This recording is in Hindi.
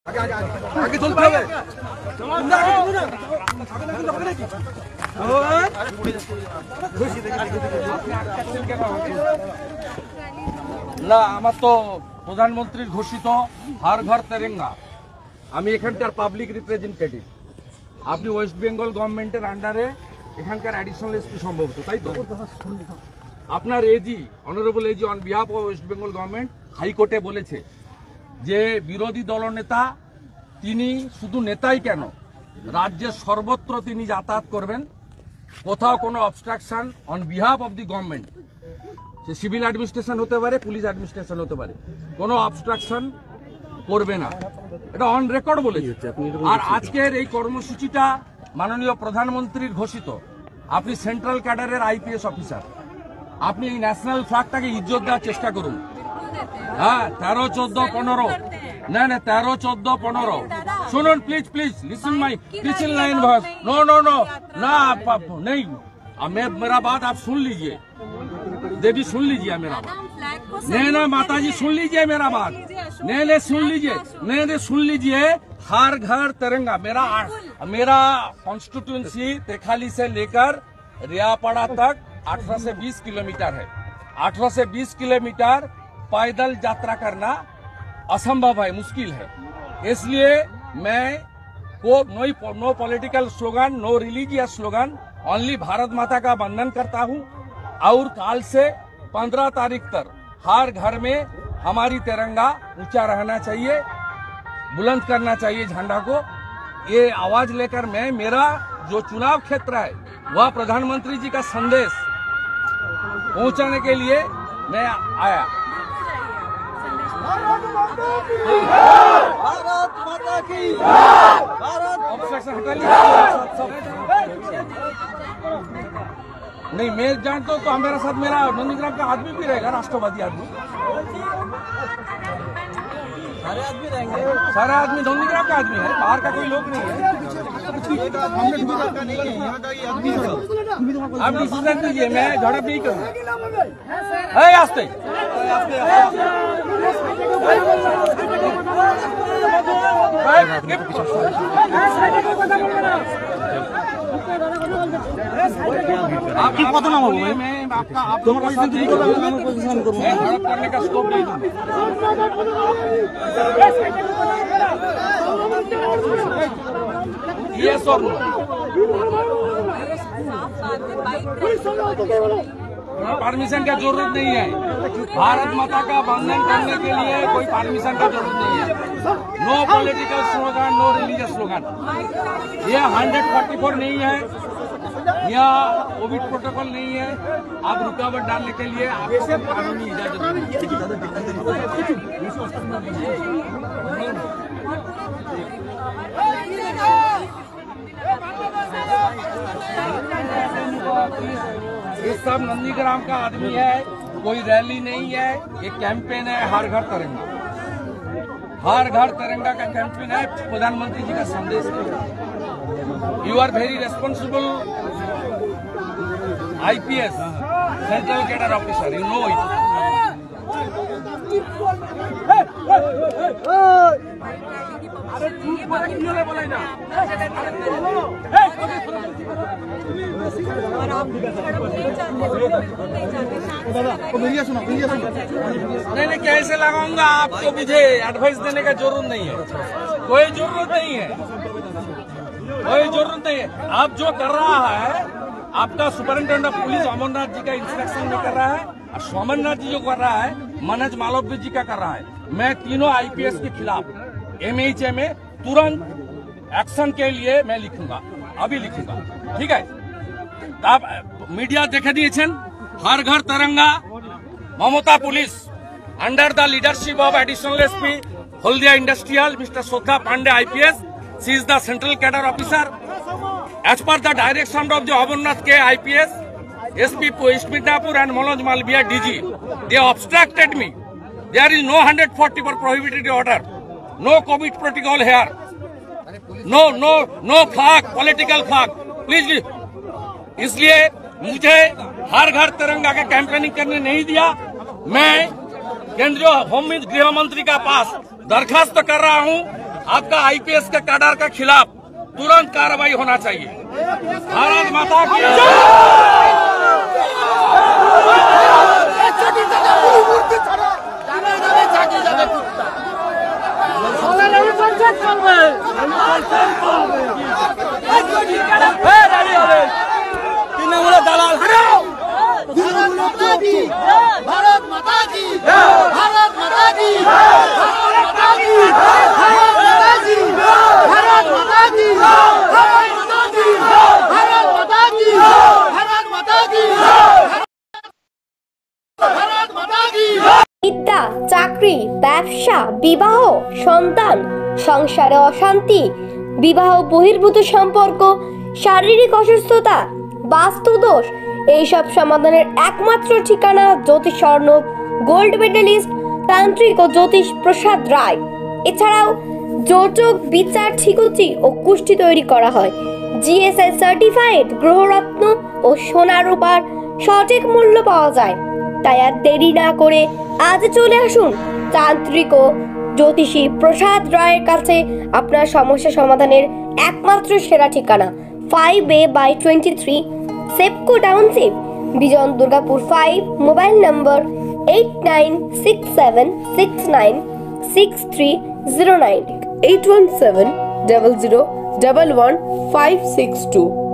आगे चलते হবে না আমার তো প্রধানমন্ত্রীর ঘোষিত হর ঘর তেরেঙ্গা। আমি এখানকার পাবলিক রিপ্রেজেন্টেটিভ। আপনি ওয়েস্ট বেঙ্গল গভর্নমেন্টের আন্ডারে এখানকার অ্যাডিশনাল এসপি সম্ভবত, তাই তো? আপনার AG honourable AG on behalf of West Bengal government হাইকোর্টে বলেছে যে বিরোধী দলনেতা তিনি শুধু নেতাই কেন, রাজ্যের সর্বত্র তিনি যাতায়াত করবেন। কোথাও কোনো obstruction on behalf of the government, সে সিভিল অ্যাডমিনিস্ট্রেশন হতে পারে, পুলিশ অ্যাডমিনিস্ট্রেশন হতে পারে, কোনো অবস্ট্রাকশন করবে না, এটা অন রেকর্ড বলেছে। আর আজকের এই কর্মসূচিটা মাননীয় প্রধানমন্ত্রীর ঘোষিত। আপনি সেন্ট্রাল ক্যাডারের আইপিএস অফিসার, আপনি এই ন্যাশনাল ফ্ল্যাগটাকে ইজ্জত দেওয়ার চেষ্টা করুন। হ্যাঁ, 13, 14, 15 না 13, 14, 15 শুনুন please please listen my listen line बस नो नो नो ना नहीं, मेरा बात आप सुन लीजिए, देवी सुन लीजिए मेरा बात। नहीं ना माता जी सुन लीजिए मेरा बात, नहीं सुन लीजिए, नहीं सुन लीजिए। हर घर तिरंगा मेरा कॉन्स्टिट्यूएंसी तेखाली से लेकर रियापाड़ा तक 18 से 20 किलोमीटर है। 18 से 20 किलोमीटर पैदल यात्रा करना असंभव है, मुश्किल है। इसलिए मैं no political slogan, no religious slogan, only Bharat Mata का वंदन करता हूं। और काल से 15 तारीख तक हर घर में हमारी तिरंगा ऊंचा रहना चाहिए, बुलंद करना चाहिए झंडा को। ये आवाज लेकर मैं, मेरा जो चुनाव क्षेत्र है वह प्रधानमंत्री जी का संदेश पहुंचाने के लिए मैं आया। भारत माता की ऑब्स्ट्रक्शन हटा लीजिए। नहीं, मैं जानता हूँ तो मेरे साथ मेरा नंदीग्राम का आदमी भी रहेगा, राष्ट्रवादी आदमी, सारे आदमी रहेंगे, सारे आदमी नंदीग्राम का आदमी है, बाहर का कोई लोग नहीं है। आप डिसीजन दीजिए, मैं झड़प नहीं करूँगा। आस्ते आपकी कत नाम होगा? मैं आपका पोजीशन करूंगा, झड़प करने का स्कोप नहीं दूंगा। यस और नो, परमिशन का जरूरत नहीं है। भारत माता का वंदन करने के लिए कोई परमिशन का जरूरत नहीं है। No political slogan, no religious slogan. ये 144 नहीं है, यहाँ कोविड प्रोटोकॉल नहीं है। आप रुकावट डालने के लिए आपको कानूनी इजाजत नहीं। ये सब नंदीग्राम का आदमी है, कोई रैली नहीं है, ये कैंपेन है हर घर तिरंगा। हर घर तिरंगा का कैंपेन है, प्रधानमंत्री जी का संदेश है। You are very responsible IPS central cadre officer, you know it. नहीं, कैसे लगाऊंगा आपको? मुझे एडवाइस देने का जरूरत नहीं है, कोई जरूरत नहीं है, कोई जरूरत नहीं है। आप जो कर रहा है, आपका superintendent of police Amarnath ji का इंस्ट्रक्शन में कर रहा है, और सोमनाथ जी जो कर रहा है मनोज मालव्य जी का कर रहा है। मैं तीनों IPS के खिलाफ MHA में तुरंत एक्शन के लिए मैं लिखूंगा, अभी लिखूंगा, ठीक है? आप मीडिया देखे दिए हर घर तिरंगा। Mamata police under the leadership of additional SP Haldia industrial mister Sotha Pandey IPS, she is the central cadre officer. As per the direction of the Amarnath के IPS, SP East Midnapur and Manoj Malviya DG, they obstructed me. There is no 144 prohibited order, no COVID protocol here, no flag, political flag, please। इसलिए मुझे हर घर तिरंगा का कैंपेनिंग करने नहीं दिया। मैं केंद्रीय गृह मंत्री का पास दरखास्त कर रहा हूं आपका आईपीएस के कैडर के खिलाफ तुरंत कार्रवाई होना चाहिए। भारत माता की তৃণমূল দালাল হারাও। ভারত মাতা কি, ভারত মাতা কি, ভারত মাতা কি, ভারত মাতা কি, ভারত মাতা কি, ভারত মাতা কি, ভারত মাতা কি, ভারত মাতা কি, ভারত মাতা কি, ভারত মাতা কি। বিদ্যা, চাকরি, ব্যবসা, বিবাহ, সন্তান, সংসারে অশান্তি, বিবাহ বহির্ভূত সম্পর্ক, শারীরিক অসুস্থতা, বাস্তুদোষ, এইসব সমাধানের একমাত্র ঠিকানা জ্যোতিষ অর্ণব গোল্ড মেডেলিস্ট তান্ত্রিক ও জ্যোতিষ প্রসাদ রায়। এছাড়াও যোজক, বিচার, ঠিকুচি ও কুষ্টি তৈরি করা হয়। জিএসআই সার্টিফাইড গ্রহরত্ন ও সোনা রূপার সঠিক মূল্য পাওয়া যায়। তাই আর দেরি না করে আজ চলে আসুন তান্ত্রিক ও জ্যোতিষী প্রসাদ রায়ের কাছে। আপনার সমস্যা সমাধানের একমাত্র সেরা ঠিকানা 5A/23 সেপকো টাউনশিপ, বিজন দুর্গাপুর 5, মোবাইল নম্বর 8967696309 81700111562।